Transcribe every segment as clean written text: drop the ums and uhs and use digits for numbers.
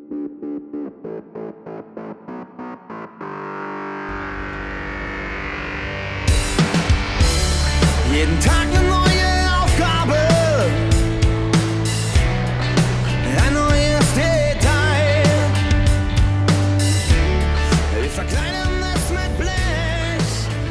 Jeden Tag eine neue Aufgabe, ein neues Detail. Wir verkleinern es mit Blech.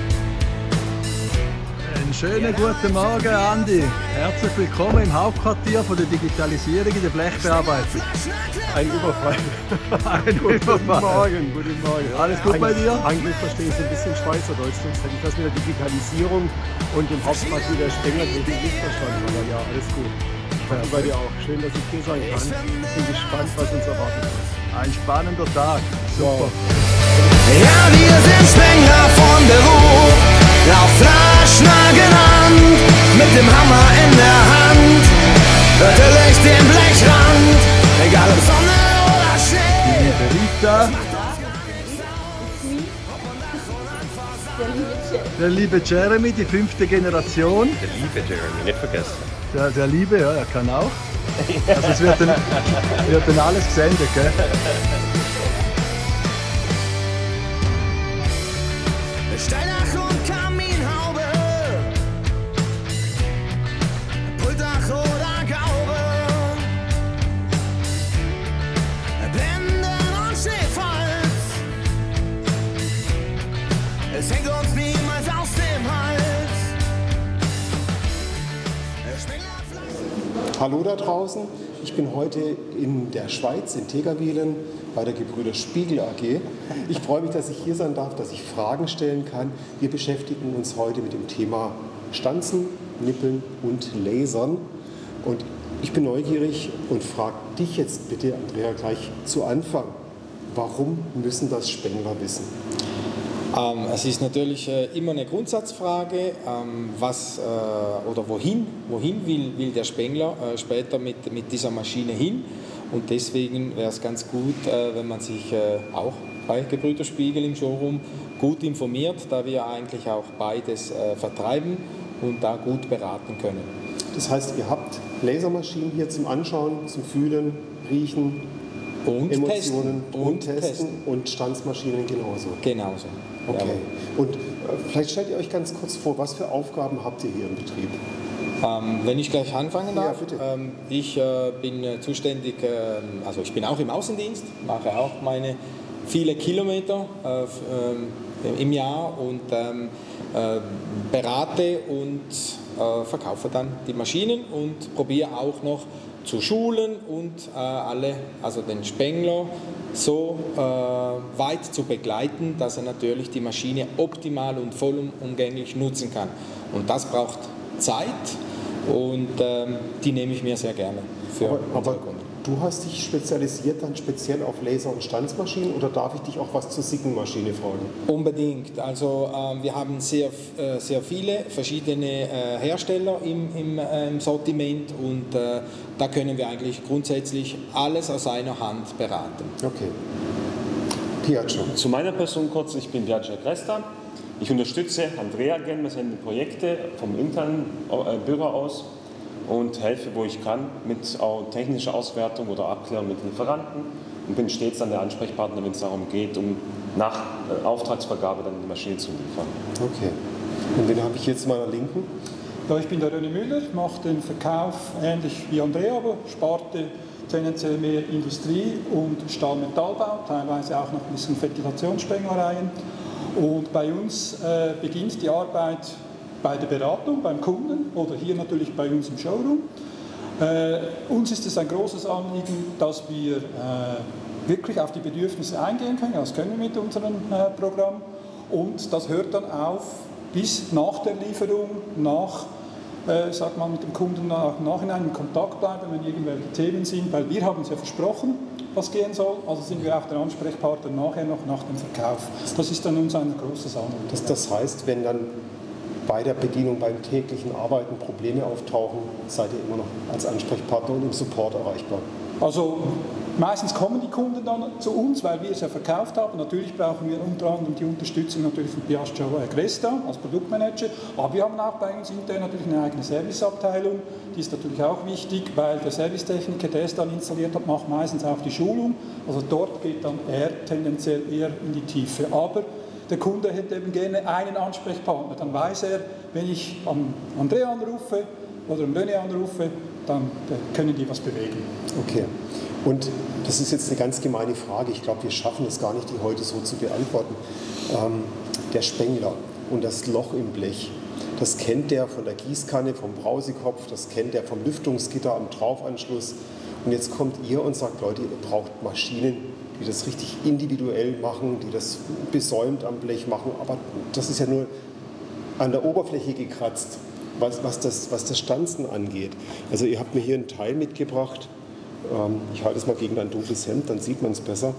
Einen schönen guten Morgen, Andi. Herzlich willkommen im Hauptquartier von der Digitalisierung in der Blechbearbeitung. Ein Überfall. Ein Guten Morgen, guten Morgen. Alles gut bei dir? Eigentlich verstehe ich so ein bisschen Schweizerdeutsch, sonst hätte ich das mit der Digitalisierung und dem Hauptquartier der Spengler nicht verstanden. Aber ja, alles gut. Und bei dir auch. Schön, dass ich hier sein kann. Bin gespannt, was uns erwartet. Ein spannender Tag. Super. Ja, wir sind Spengler von Beruf, laufen rasch nah genannt, mit dem Hammer in der Hand, natürlich den Blechrand, egal ob Sonne oder Schnee. Liebe Rita, der liebe Jeremy, die 5. Generation. Der liebe Jeremy, nicht vergessen. Der liebe, ja, er kann auch. Also es wird dann alles gesendet, gell? Steildach und Kaminhaube, Pultdach oder Gaube, Blenden und Schneefalz, es hängt uns niemals aus dem Hals. Hallo da draußen. Ich bin heute in der Schweiz, in Tegerwilen, bei der Gebrüder Spiegel AG. Ich freue mich, dass ich hier sein darf, dass ich Fragen stellen kann. Wir beschäftigen uns heute mit dem Thema Stanzen, Nippeln und Lasern. Und ich bin neugierig und frage dich jetzt bitte, Andrea, gleich zu Anfang. Warum müssen das Spengler wissen? Es ist natürlich immer eine Grundsatzfrage, wohin will der Spengler später mit dieser Maschine hin. Und deswegen wäre es ganz gut, wenn man sich auch bei Gebrüder Spiegel im Showroom gut informiert, da wir eigentlich auch beides vertreiben und da gut beraten können. Das heißt, ihr habt Lasermaschinen hier zum Anschauen, zum Fühlen, Riechen, und Emotionen und Testen und Stanzmaschinen genauso. Genauso. Okay. Jawohl. Und vielleicht stellt ihr euch ganz kurz vor, was für Aufgaben habt ihr hier im Betrieb? Wenn ich gleich anfangen darf, ja, bitte. Ich bin zuständig, also ich bin auch im Außendienst, mache auch meine viele Kilometer im Jahr und berate und verkaufe dann die Maschinen und probiere auch noch zu schulen und also den Spengler so weit zu begleiten, dass er natürlich die Maschine optimal und vollumgänglich nutzen kann. Und das braucht Zeit und die nehme ich mir sehr gerne für unsere Kunden. Du hast dich spezialisiert dann speziell auf Laser- und Stanzmaschinen oder darf ich dich auch was zur Siggenmaschine fragen? Unbedingt. Also wir haben sehr viele verschiedene Hersteller im Sortiment und da können wir eigentlich grundsätzlich alles aus einer Hand beraten. Okay. Piaggio. Zu meiner Person kurz, ich bin Piaggio Cresta. Ich unterstütze Andrea gerne bei seinen Projekten vom internen Büro aus und helfe, wo ich kann, mit technischer Auswertung oder Abklärung mit Lieferanten und bin stets dann der Ansprechpartner, wenn es darum geht, um nach Auftragsvergabe dann die Maschine zu liefern. Okay. Und wen habe ich jetzt zu meiner Linken? Ja, ich bin der René Müller, ich mache den Verkauf ähnlich wie Andrea, aber Sparte tendenziell mehr Industrie und Stahl-Metallbau, teilweise auch noch ein bisschen Ventilationsspenglereien. Und bei uns beginnt die Arbeit bei der Beratung, beim Kunden oder hier natürlich bei uns im Showroom. Uns ist es ein großes Anliegen, dass wir wirklich auf die Bedürfnisse eingehen können. Das können wir mit unserem Programm. Und das hört dann auf bis nach der Lieferung, sagt man mit dem Kunden auch im Nachhinein in Kontakt bleiben, wenn irgendwelche Themen sind, weil wir haben es ja versprochen, was gehen soll, also sind wir auch der Ansprechpartner nachher noch nach dem Verkauf. Das ist dann uns ein großes Anliegen. Das heißt, wenn dann bei der Bedienung, beim täglichen Arbeiten Probleme auftauchen, seid ihr immer noch als Ansprechpartner und im Support erreichbar? Also Meistens kommen die Kunden dann zu uns, weil wir es ja verkauft haben. Natürlich brauchen wir unter anderem die Unterstützung natürlich von Piaggio Agresta als Produktmanager, aber wir haben auch bei uns intern natürlich eine eigene Serviceabteilung. Die ist natürlich auch wichtig, weil der Servicetechniker, der es dann installiert hat, macht meistens auch die Schulung. Also dort geht dann er tendenziell eher in die Tiefe. Aber der Kunde hätte eben gerne einen Ansprechpartner. Dann weiß er, wenn ich am Andrea anrufe oder am René anrufe, dann können die was bewegen. Okay. Und das ist jetzt eine ganz gemeine Frage. Ich glaube, wir schaffen es gar nicht, die heute so zu beantworten. Der Spengler und das Loch im Blech, das kennt der von der Gießkanne, vom Brausekopf, das kennt der vom Lüftungsgitter am Traufanschluss. Und jetzt kommt ihr und sagt, Leute, ihr braucht Maschinen, die das richtig individuell machen, die das besäumt am Blech machen. Aber das ist ja nur an der Oberfläche gekratzt, was das Stanzen angeht. Also ihr habt mir hier einen Teil mitgebracht. Ich halte es mal gegen ein dunkles Hemd, dann sieht man es besser.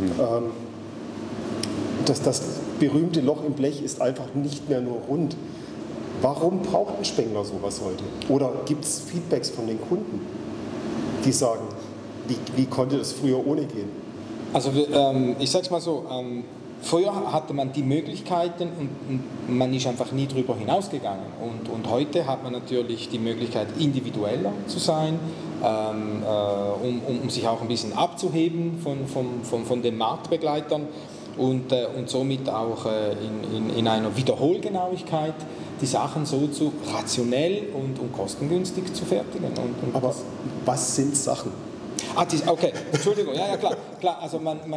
Das berühmte Loch im Blech ist einfach nicht mehr nur rund. Warum braucht ein Spengler sowas heute? Oder gibt es Feedbacks von den Kunden, die sagen, wie konnte das früher ohne gehen? Also ich sage es mal so, früher hatte man die Möglichkeiten und man ist einfach nie darüber hinausgegangen. Und heute hat man natürlich die Möglichkeit, individueller zu sein, um sich auch ein bisschen abzuheben von den Marktbegleitern und somit auch in einer Wiederholgenauigkeit die Sachen so zu rationell und kostengünstig zu fertigen. Aber was sind Sachen? Okay, Entschuldigung, ja klar, also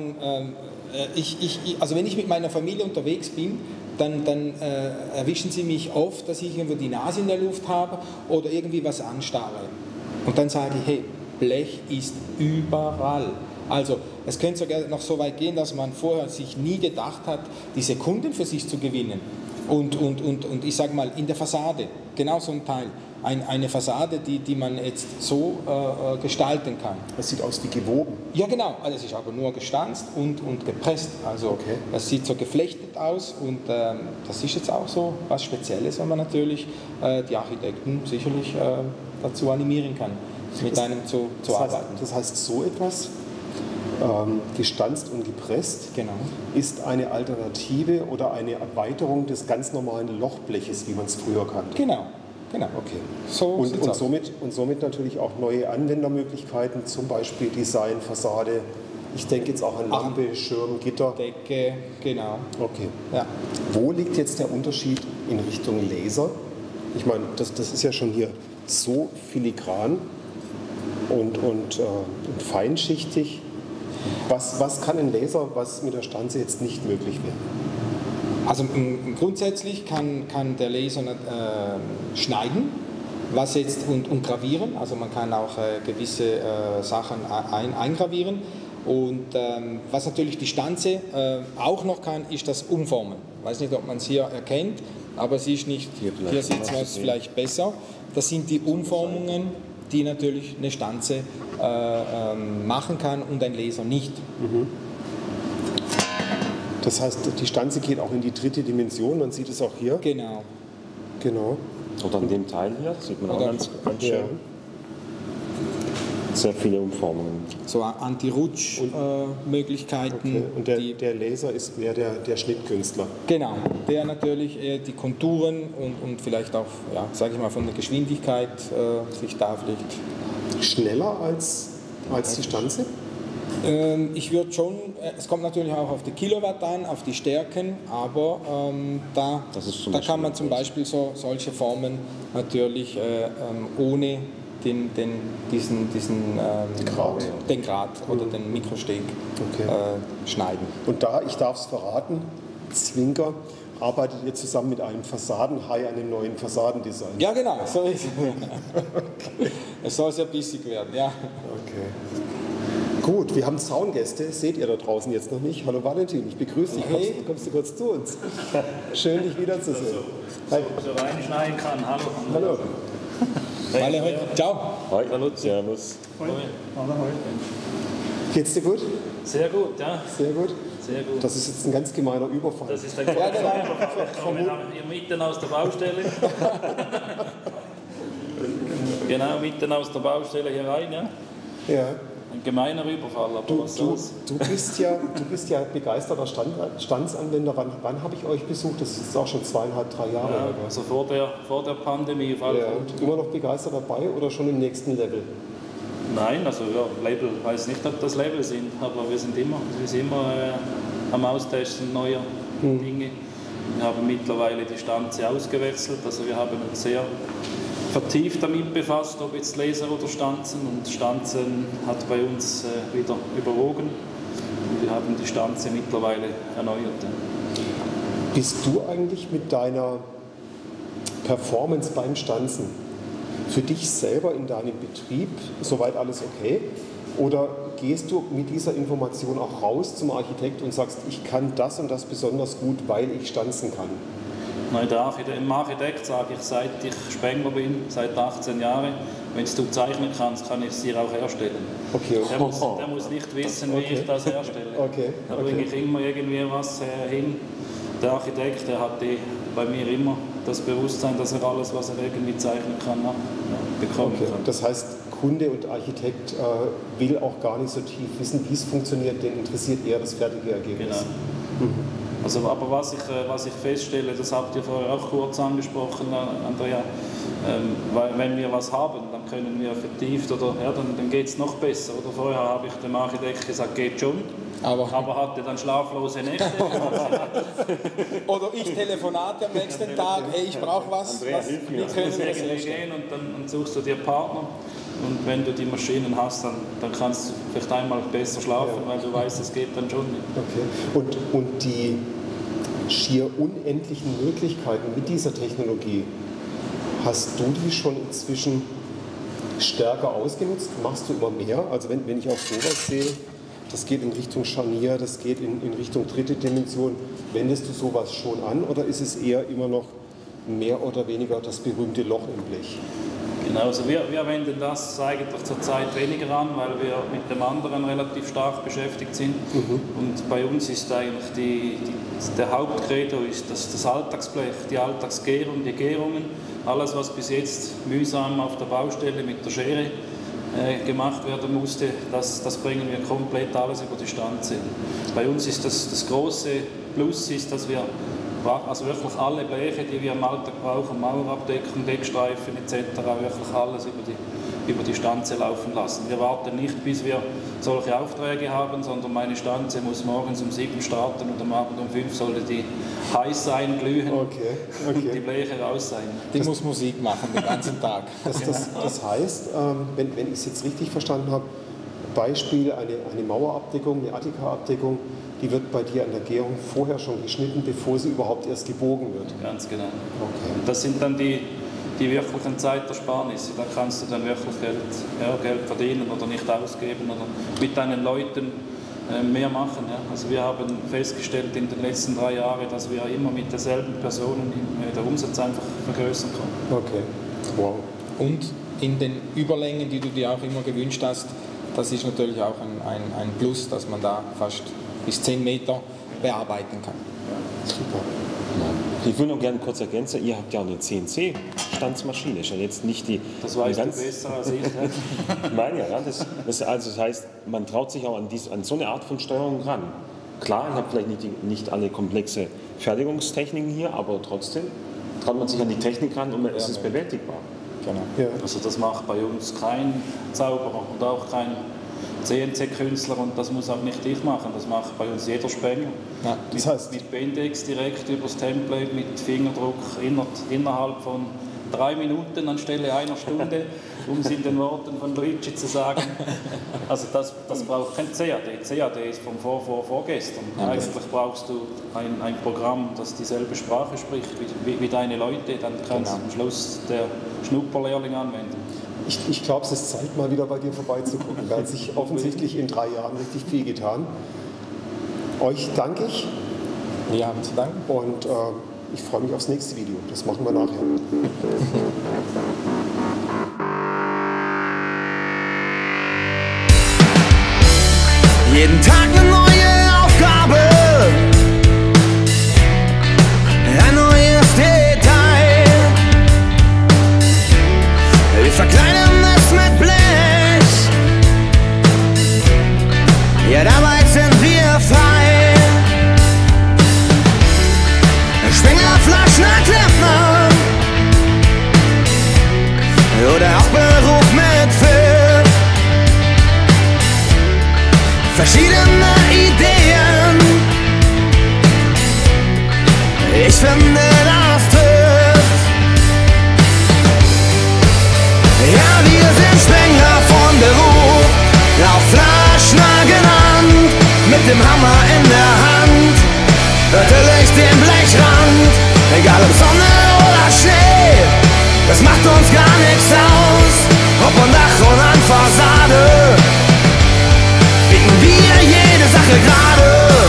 also wenn ich mit meiner Familie unterwegs bin, dann erwischen sie mich oft, dass ich irgendwo die Nase in der Luft habe oder irgendwie was anstarre. Und dann sage ich, hey, Blech ist überall. Also es könnte sogar noch so weit gehen, dass man vorher sich nie gedacht hat, diese Kunden für sich zu gewinnen. Und ich sage mal, in der Fassade, genau so ein Teil. Eine Fassade, die man jetzt so gestalten kann. Das sieht aus wie gewoben. Ja genau, also es ist aber nur gestanzt und gepresst. Also okay. Das sieht so geflechtet aus und das ist jetzt auch so was Spezielles, wenn man natürlich die Architekten sicherlich dazu animieren kann, mit einem zu arbeiten. Das heißt, so etwas, gestanzt und gepresst, genau, ist eine Alternative oder eine Erweiterung des ganz normalen Lochbleches, wie man es früher kannte. Genau. Okay. So und somit natürlich auch neue Anwendermöglichkeiten, zum Beispiel Design, Fassade. Ich denke jetzt auch an Lampe, Schirm, Gitter. Decke, genau. Okay. Ja. Wo liegt jetzt der Unterschied in Richtung Laser? Ich meine, das ist ja schon hier so filigran und feinschichtig. Was kann ein Laser, was mit der Stanze jetzt nicht möglich wäre? Also grundsätzlich kann der Laser schneiden, was jetzt und gravieren. Also man kann auch gewisse Sachen eingravieren. Und was natürlich die Stanze auch noch kann, ist das Umformen. Ich weiß nicht, ob man es hier erkennt, aber sie ist nicht. Hier sieht man es vielleicht besser. Das sind die Umformungen, die natürlich eine Stanze machen kann und ein Laser nicht. Mhm. Das heißt, die Stanze geht auch in die dritte Dimension, man sieht es auch hier. Genau. Oder an dem Teil hier sieht man auch ganz schön. Ja. Sehr viele Umformungen. So Anti-Rutsch-Möglichkeiten. Okay. Und der Laser ist mehr der Schnittkünstler. Genau, der natürlich die Konturen und vielleicht auch, ja, sage ich mal, von der Geschwindigkeit sich darlegt. Schneller als die Stanze? Ich würde schon, es kommt natürlich auch auf die Kilowatt an, auf die Stärken, aber da kann man zum Beispiel solche Formen natürlich ohne diesen Grad oder den Mikrosteg schneiden. Und ich darf es verraten, Zwinker, arbeitet ihr zusammen mit einem Fassadenhai an einem neuen Fassadendesign? Ja genau, so ist es. Okay. Es soll sehr bissig werden, ja. Okay. Gut, wir haben Zaungäste, seht ihr da draußen jetzt noch nicht. Hallo Valentin, ich begrüße dich. Hey. Kommst du kurz zu uns? Schön, dich wiederzusehen. So reinschneiden kann. Hallo. Hallo. Hallo. Ciao. Hi. Servus. Geht's dir gut? Sehr gut, ja. Sehr gut? Sehr gut. Das ist jetzt ein ganz gemeiner Überfall. Das ist ein guter Überfall. Wir haben hier mitten aus der Baustelle. Genau, mitten aus der Baustelle hier rein, ja. Ja. ein gemeiner Überfall, aber was soll's? Du bist ja begeisterter Standsanwender. Wann habe ich euch besucht? Das ist auch schon 2,5, 3 Jahre. Ja, also vor der Pandemie auf alle Fälle. Und immer noch begeistert dabei oder schon im nächsten Level? Nein, also ja, Label, ich weiß nicht, ob das Label sind, aber wir sind immer am Austesten neuer Dinge. Wir haben mittlerweile die Stanze ausgewechselt, also wir haben uns sehr vertieft damit befasst, ob jetzt Laser oder Stanzen, und Stanzen hat bei uns wieder überwogen und wir haben die Stanze mittlerweile erneuert. Bist du eigentlich mit deiner Performance beim Stanzen für dich selber in deinem Betrieb soweit alles okay? Oder gehst du mit dieser Information auch raus zum Architekt und sagst, ich kann das und das besonders gut, weil ich stanzen kann? Nein, im Architekt sage ich, seit ich Spengler bin, seit 18 Jahren, wenn du zeichnen kannst, kann ich es dir auch herstellen. Okay. Der muss nicht wissen, wie ich das herstelle. Da bringe ich immer irgendwie was hin. Der Architekt, der hat bei mir immer das Bewusstsein, dass er alles, was er irgendwie zeichnen kann, bekommen kann. Das heißt, Kunde und Architekt will auch gar nicht so tief wissen, wie es funktioniert, den interessiert eher das fertige Ergebnis. Genau. Also, aber was ich feststelle, das habt ihr vorher auch kurz angesprochen, Andrea, weil wenn wir was haben, dann können wir vertieft oder dann geht es noch besser. Oder vorher habe ich dem Architekt gesagt, geht schon, aber hatte dann schlaflose Nächte. Oder ich Telefonate am nächsten Tag, hey, ich brauche was. Andrea, hilf mir. Wir können das gehen und dann suchst du dir Partner. Und wenn du die Maschinen hast, dann kannst du vielleicht einmal besser schlafen, weil du weißt, es geht dann schon nicht. Okay. Und die schier unendlichen Möglichkeiten mit dieser Technologie, hast du die schon inzwischen stärker ausgenutzt? Machst du immer mehr? Also wenn ich auch sowas sehe, das geht in Richtung Scharnier, das geht in Richtung dritte Dimension. Wendest du sowas schon an oder ist es eher immer noch mehr oder weniger das berühmte Loch im Blech? Genau, also wir wenden das eigentlich zurzeit weniger an, weil wir mit dem anderen relativ stark beschäftigt sind. Und bei uns ist eigentlich der Hauptcredo ist das Alltagsblech, die Alltagsgärung, die Gärungen. Alles, was bis jetzt mühsam auf der Baustelle mit der Schere gemacht werden musste, das bringen wir komplett alles über die Stanze. Bei uns ist das große Plus, ist, dass wir also wirklich alle Bleche, die wir im Alltag brauchen, Mauerabdeckung, Deckstreifen etc., wirklich alles über die Stanze laufen lassen. Wir warten nicht, bis wir solche Aufträge haben, sondern meine Stanze muss morgens um 7 starten und am Abend um 5 sollte die heiß sein, glühen und die Bleche raus sein. Die muss Musik machen den ganzen Tag. Das heißt, wenn ich es jetzt richtig verstanden habe, Beispiel eine Mauerabdeckung, eine Attika-Abdeckung, die wird bei dir an der Gärung vorher schon geschnitten, bevor sie überhaupt erst gebogen wird. Ganz genau. Okay. Das sind dann die wirklichen Zeitersparnisse. Da kannst du dann wirklich Geld verdienen oder nicht ausgeben oder mit deinen Leuten mehr machen. Ja. Also wir haben festgestellt in den letzten 3 Jahren, dass wir immer mit derselben Personen den Umsatz einfach vergrößern können. Okay, wow. Und in den Überlängen, die du dir auch immer gewünscht hast, das ist natürlich auch ein Plus, dass man da fast bis 10 Meter bearbeiten kann. Super. Ich will noch gerne kurz ergänzen, ihr habt ja auch eine CNC-Stanzmaschine, ist ja jetzt nicht die... Das weißt du besser als ich. Ich meine ja, das heißt, man traut sich auch an so eine Art von Steuerung ran. Klar, ich habe vielleicht nicht alle komplexe Fertigungstechniken hier, aber trotzdem traut man sich an die Technik ran und es ist bewältigbar. Genau. Ja. Also das macht bei uns kein Zauberer und auch kein CNC-Künstler und das muss auch nicht ich machen, das macht bei uns jeder Spengler. Ja, das heißt, mit Bendix direkt übers Template, mit Fingerdruck innerhalb von 3 Minuten anstelle einer Stunde, um es in den Worten von Luigi zu sagen. Also das braucht kein CAD. CAD ist vom vorgestern. Ja, eigentlich brauchst du ein Programm, das dieselbe Sprache spricht wie deine Leute, dann kannst du am Schluss der Schnupperlehrling anwenden. Ich glaube, es ist Zeit, mal wieder bei dir vorbeizugucken. Da hat sich offensichtlich in 3 Jahren richtig viel getan. Euch danke ich. Wir haben zu danken. Und ich freue mich aufs nächste Video. Das machen wir nachher. Jeden Tag eine neue Aufgabe, ein neues Detail. Wir verkleinern es mit Blech, verschiedene Ideen. Ich finde, das trifft. Ja, wir sind Spengler von Beruf, auch Flaschner genannt, mit dem Hammer in der Hand, natürlich den Blechrand, egal ob Sonne oder Schnee, das macht uns gar nichts aus, ob an Dach und an Fassade, biegen wir jede Sache gerade.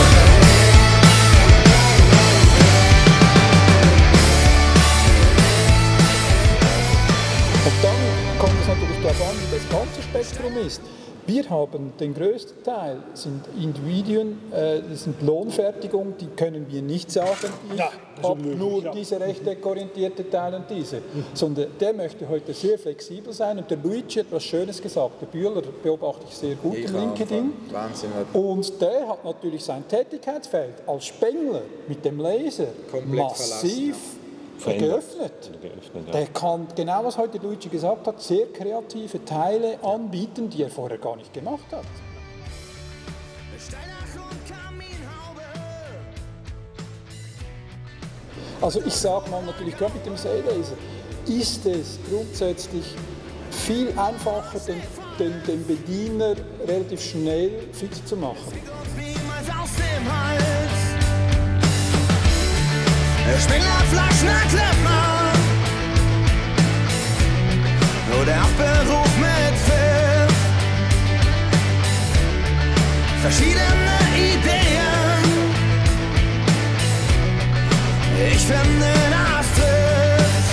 Und dann kommt es natürlich darauf an, wie das ganze Spektrum ist. Wir haben den größten Teil, sind Individuen, das sind Lohnfertigungen, die können wir nicht sagen, ich habe nur diese rechteckorientierte Teil und diese. Sondern der möchte heute sehr flexibel sein und der Luigi hat etwas Schönes gesagt, der Bühler beobachte ich sehr gut im LinkedIn. Wahnsinn. Und der hat natürlich sein Tätigkeitsfeld als Spengler mit dem Laser Komplett massiv geöffnet. Ja. Der kann, genau was heute Luigi gesagt hat, sehr kreative Teile anbieten, die er vorher gar nicht gemacht hat. Also ich sage mal natürlich, gerade mit dem Seelaser ist es grundsätzlich viel einfacher, den Bediener relativ schnell fit zu machen. Spengler, Flaschner, Klempner oder auch Beruf mit Pfiff. Verschiedene Ideen, ich finde, das trifft.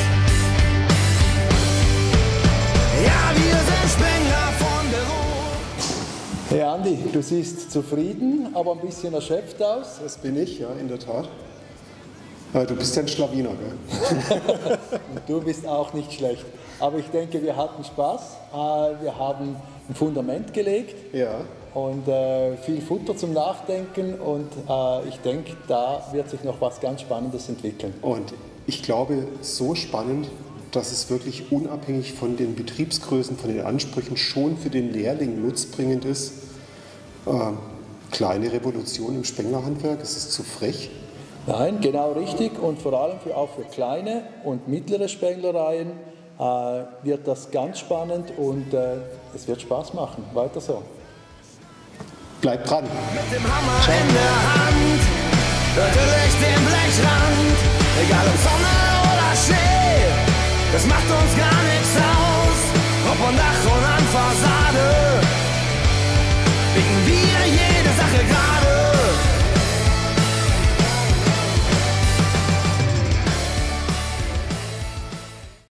Ja, wir sind Spengler von Beruf. Hey Andi, du siehst zufrieden, aber ein bisschen erschöpft aus. Das bin ich, ja, in der Tat. Du bist ja ein Schlawiner, gell? Und du bist auch nicht schlecht. Aber ich denke, wir hatten Spaß. Wir haben ein Fundament gelegt Ja. und viel Futter zum Nachdenken. Und ich denke, da wird sich noch was ganz Spannendes entwickeln. Und ich glaube, so spannend, dass es wirklich unabhängig von den Betriebsgrößen, von den Ansprüchen schon für den Lehrling nutzbringend ist. Kleine Revolution im Spenglerhandwerk, es ist zu frech. Nein, genau richtig. Und vor allem auch für kleine und mittlere Spenglereien wird das ganz spannend und es wird Spaß machen. Weiter so. Bleibt dran. Mit dem Hammer in der Hand, natürlich den Blechrand, egal ob Sonne oder Schnee, das macht uns gar nichts aus, ob an Dach und an Fassade, biegen wir jede Sache